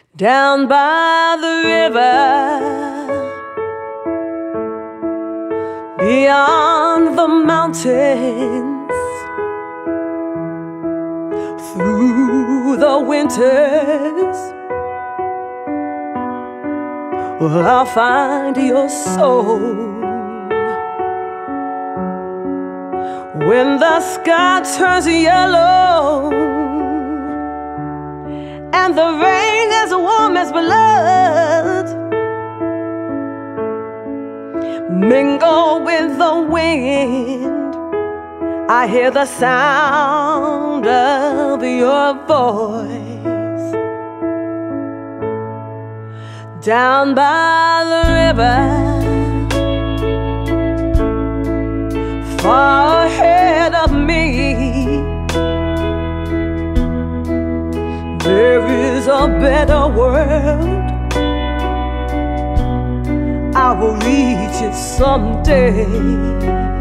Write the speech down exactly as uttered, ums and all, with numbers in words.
down by the river, beyond the mountains, through the winters, well, I'll find your soul. When the sky turns yellow and the rain is warm as blood, mingle with the wind, I hear the sound of your voice. Down by the river, far ahead of me, there is a better world. I will reach it someday.